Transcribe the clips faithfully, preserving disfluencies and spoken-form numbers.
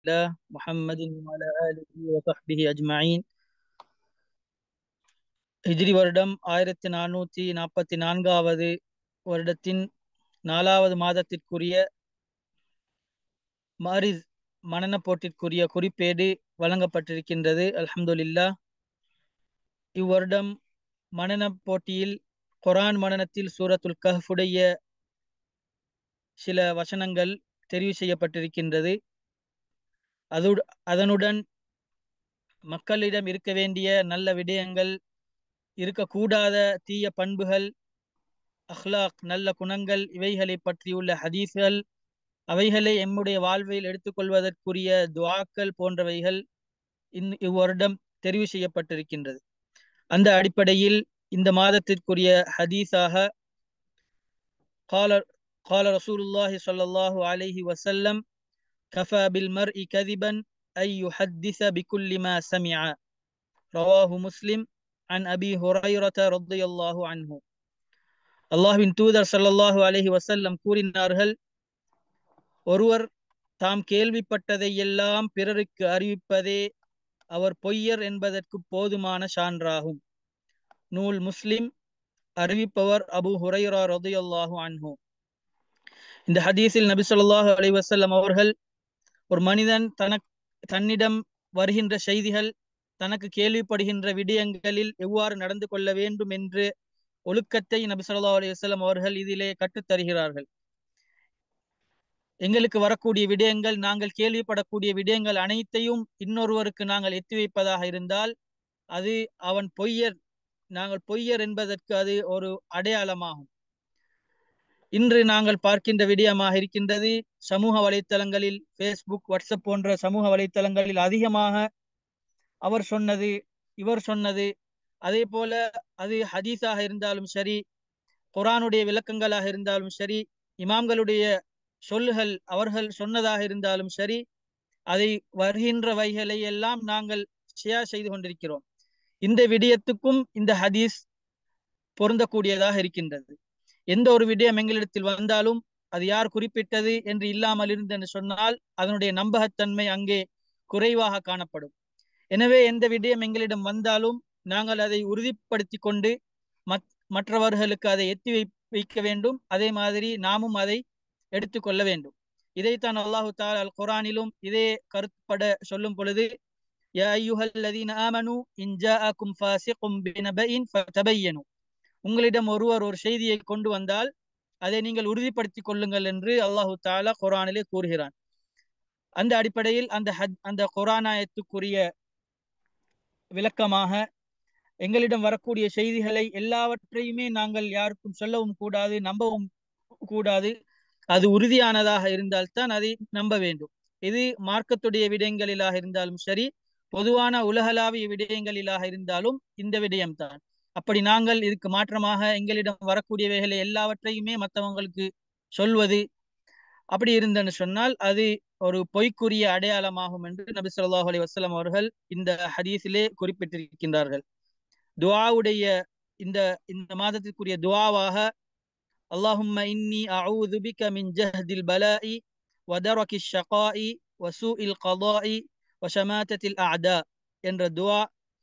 الله محمد وعلى آله وصحبه أجمعين. ஹிஜ்ரி வருடம் ஆயிரத்தி நானூற்றி நாற்பத்தி நான்காவது வருடத்தின் நாலாவது மாதத்திற்குரிய மாரிஸ் மனன போட்டிற்குரிய குறிப்பேடு வழங்கப்பட்டிருக்கின்றது. அல்ஹம்துலில்லாஹ். இவ்வருடம் மனன போட்டியில் குர்ஆன் மனனத்தில் சூரத்துல் கஹ்ஃபுடைய சில வசனங்கள் தெரிவு செய்யப்பட்டிருக்கின்றது. அது அதனுடன் மக்களிடம் இருக்க வேண்டிய நல்ல விடயங்கள், இருக்கக்கூடாத தீய பண்புகள், அஹ்லாக் நல்ல குணங்கள், இவைகளை பற்றியுள்ள ஹதீஸ்கள், அவைகளை எம்முடைய வாழ்வில் எடுத்துக்கொள்வதற்குரிய துஆக்கள் போன்றவைகள் இந்த இவ்வருடம் தெரிவு செய்யப்பட்டிருக்கின்றது. அந்த அடிப்படையில் இந்த மாதத்திற்குரிய ஹதீஸாக قال قال رسول الله صلى الله عليه وسلم كفى بالمرء كذبا أن يحدث بكل ما سمع رواه مسلم عن أبي هريرة رضي الله عنه. அல்லாஹ்வின் தூதர் ஸல்லல்லாஹு அலைஹி வஸல்லம் கூறினார்கள், ஒருவர் தாம் கேள்விப்பட்டதை எல்லாம் பிறருக்கு அறிவிப்பதே அவர் பொய்யர் என்பதற்கு போதுமான சான்றாகும். நூல் முஸ்லிம். அறிவிப்பவர் அபூ ஹுரைரா ரலியல்லாஹு அன்ஹு. இந்த ஹதீஸில் நபி ஸல்லல்லாஹு அலைஹி வஸல்லம் அவர்கள், ஒரு மனிதன் தனக்கு தன்னிடம் வருகின்ற செய்திகள், தனக்கு கேள்விப்படுகின்ற விடயங்களில் எவ்வாறு நடந்து கொள்ள வேண்டும் என்று ஒழுக்கத்தை நபி ஸல்லல்லாஹு அலைஹி வஸல்லம் அவர்கள் இதிலே கற்றுத் தருகிறார்கள். எங்களுக்கு வரக்கூடிய விடயங்கள், நாங்கள் கேள்விப்படக்கூடிய விடயங்கள் அனைத்தையும் இன்னொருவருக்கு நாங்கள் எத்தி வைப்பதாக இருந்தால் அது அவன் பொய்யர், நாங்கள் பொய்யர் என்பதற்கு அது ஒரு அடையாளமாகும். இன்று நாங்கள் பார்க்கின்ற விடயமாக இருக்கின்றது, சமூக வலைத்தளங்களில் ஃபேஸ்புக், வாட்ஸ்அப் போன்ற சமூக வலைத்தளங்களில் அதிகமாக அவர் சொன்னது, இவர் சொன்னது, அதே போல அது ஹதீஸாக இருந்தாலும் சரி, குர்ஆனுடைய விளக்கங்களாக இருந்தாலும் சரி, இமாம்களுடைய சொல்லுகள் அவர்கள் சொன்னதாக இருந்தாலும் சரி, அதை வருகின்றவைகளை எல்லாம் நாங்கள் ஷேர் செய்து கொண்டிருக்கிறோம். இந்த விடயத்துக்கும் இந்த ஹதீஸ் பொருந்தக்கூடியதாக இருக்கின்றது. எந்த ஒரு விடயம் எங்களிடத்தில் வந்தாலும் அது யார் குறிப்பிட்டது என்று இல்லாமல் இருந்து என்று சொன்னால் அதனுடைய நம்பகத்தன்மை அங்கே குறைவாக காணப்படும். எனவே எந்த விடயம் எங்களிடம் வந்தாலும் நாங்கள் அதை உறுதிப்படுத்தி கொண்டு மற்றவர்களுக்கு அதை எத்தி வைக்க வேண்டும். அதே மாதிரி நாமும் அதை எடுத்துக்கொள்ள வேண்டும். இதைத்தான் அல்லாஹு தஆலா அல் குர்ஆனிலும் இதே கருத்துப்பட சொல்லும் பொழுது, யா அய்யுஹல்லதீன ஆமனு இன் ஜாஅக்கும் ஃபாஸிகும் பினபஇன் ஃபதபையனு, உங்களிடம் ஒருவர் ஒரு செய்தியை கொண்டு வந்தால் அதை நீங்கள் உறுதிப்படுத்திக் கொள்ளுங்கள் என்று அல்லாஹு தஆலா குர்ஆனிலே கூறுகிறான். அந்த அடிப்படையில் அந்த அந்த குர்ஆன் ஆயத்துக்குரிய விளக்கமாக எங்களிடம் வரக்கூடிய செய்திகளை எல்லாவற்றையுமே நாங்கள் யாருக்கும் சொல்லவும் கூடாது, நம்பவும் கூடாது. அது உறுதியானதாக இருந்தால்தான் அதை நம்ப வேண்டும். இது மார்க்கத்துடைய விடயங்களிலாக இருந்தாலும் சரி, பொதுவான உலகளாவிய விடயங்களிலாக இருந்தாலும் இந்த விடயம்தான். அப்படி நாங்கள் இதுக்கு மாற்றமாக எங்களிடம் வரக்கூடியவைகளை எல்லாவற்றையுமே மற்றவங்களுக்கு சொல்வது, அப்படி இருந்தன்னு சொன்னால் அது ஒரு பொய்க்குரிய அடையாளமாகும் என்று நபி ஸல்லல்லாஹு அலைஹி வஸல்லம் அவர்கள் இந்த ஹதீஸிலே குறிப்பிட்டிருக்கின்றார்கள். துஆவுடைய இந்த இந்த மாதத்திற்குரிய துஆவாக அல்லாஹும்ம இன்னி அஊது பிக மின் ஜஹ்தில் பலாஇ வ தரகிஷ் ஷகாஇ வ சூஇல் கதாஇ வ ஷமாத்தத்தில் அஅதா என்ற துஆ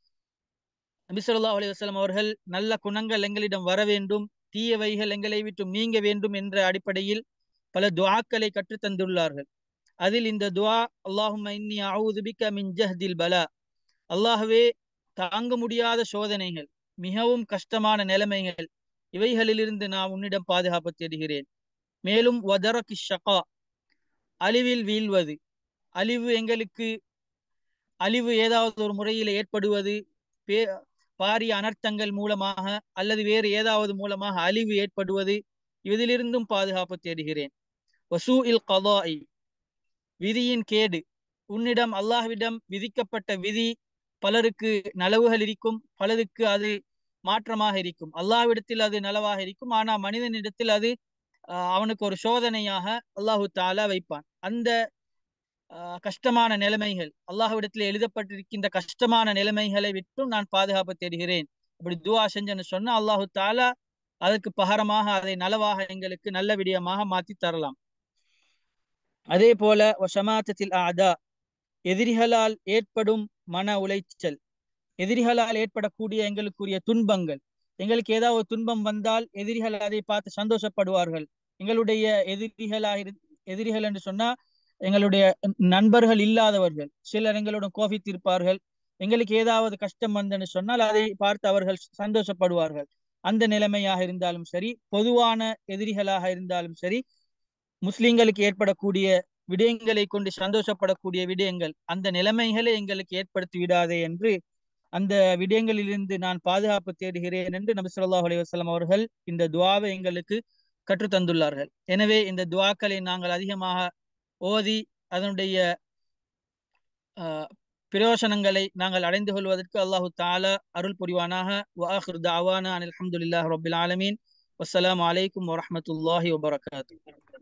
நபி ஸல்லல்லாஹு அலைஹி வஸல்லம் அவர்கள் நல்ல குணங்கள் எங்களிடம் வர வேண்டும், தீயவைகள் எங்களை விட்டு நீங்க வேண்டும் என்ற அடிப்படையில் பல துஆக்களை கற்றுத் தந்துள்ளார்கள். அதில் இந்த துஆ அல்லாஹும்ம இன்னி அஊது பிக மின் ஜஹ்தில் பலா, அல்லாஹ்வே தாங்க முடியாத சோதனைகள், மிகவும் கஷ்டமான நிலைமைகள், இவைகளிலிருந்து நான் உன்னிடம் பாதுகாப்பு தேடுகிறேன். மேலும் வதரகி ஷகா, அழிவில் வீழ்வது, அழிவு எங்களுக்கு அழிவு ஏதாவது ஒரு முறையில் ஏற்படுவது, பாரிய அனர்த்தங்கள் மூலமாக அல்லது வேறு ஏதாவது மூலமாக அழிவு ஏற்படுவது, இதிலிருந்தும் பாதுகாப்பு தேடுகிறேன். வசூஇல் கதாஇ, விதியின் கேடு, உன்னிடம் அல்லாஹ்விடம் விதிக்கப்பட்ட விதி பலருக்கு நலவுகள் இருக்கும், பலருக்கு அது மாற்றமாக இருக்கும். அல்லாஹ்விடத்தில் அது நலவாக இருக்கும், ஆனா மனிதனிடத்தில் அது அவனுக்கு ஒரு சோதனையாக அல்லாஹு தஆலா வைப்பான். அந்த கஷ்டமான நிலைமைகள், அல்லாஹ்விடத்தில் எழுதப்பட்டிருக்கின்ற கஷ்டமான நிலைமைகளை விட்டும் நான் பாதுகாப்பு தேடுகிறேன். அப்படி துஆ செஞ்சேன்னு சொன்னா அல்லாஹு தஆலா அதற்கு பகரமாக அதை நலவாக எங்களுக்கு நல்ல விடயமாக மாற்றி தரலாம். அதே போல வ ஷமாத்தத்தில் அஅதா, எதிரிகளால் ஏற்படும் மன உளைச்சல், எதிரிகளால் ஏற்படக்கூடிய எங்களுக்குரிய துன்பங்கள், எங்களுக்கு ஏதாவது துன்பம் வந்தால் எதிரிகள் அதை பார்த்து சந்தோஷப்படுவார்கள். எங்களுடைய எதிரிகளாக இரு எதிரிகள் என்று சொன்னா எங்களுடைய நண்பர்கள் இல்லாதவர்கள் சிலர் எங்களுடன் கோபித்திருப்பார்கள். எங்களுக்கு ஏதாவது கஷ்டம் வந்தன்னு சொன்னால் அதை பார்த்து அவர்கள் சந்தோஷப்படுவார்கள். அந்த நிலைமையாக இருந்தாலும் சரி, பொதுவான எதிரிகளாக இருந்தாலும் சரி, முஸ்லிம்களுக்கு ஏற்படக்கூடிய விடயங்களை கொண்டு சந்தோஷப்படக்கூடிய விடயங்கள், அந்த நிலைமைகளை எங்களுக்கு ஏற்படுத்தி விடாதே என்று அந்த விடயங்களிலிருந்து நான் பாதுகாப்பு தேடுகிறேன் என்று நபி ஸல்லல்லாஹு அலைஹி வஸல்லம் அவர்கள் இந்த துஆவை எங்களுக்கு கற்றுத் தந்துள்ளார்கள். எனவே இந்த துஆக்களை நாங்கள் அதிகமாக ஓதி அதனுடைய பிரயோசனங்களை நாங்கள் அடைந்து கொள்வதற்கு அல்லாஹு தஆலா அருள் புரிவானாக. வ ஆகிரு தஅவானா அனில் ஹம்துலில்லாஹி ரப்பில் ஆலமீன். வஸ்ஸலாமு அலைக்கும் வரஹ்மத்துல்லாஹி வபரகாத்துஹு.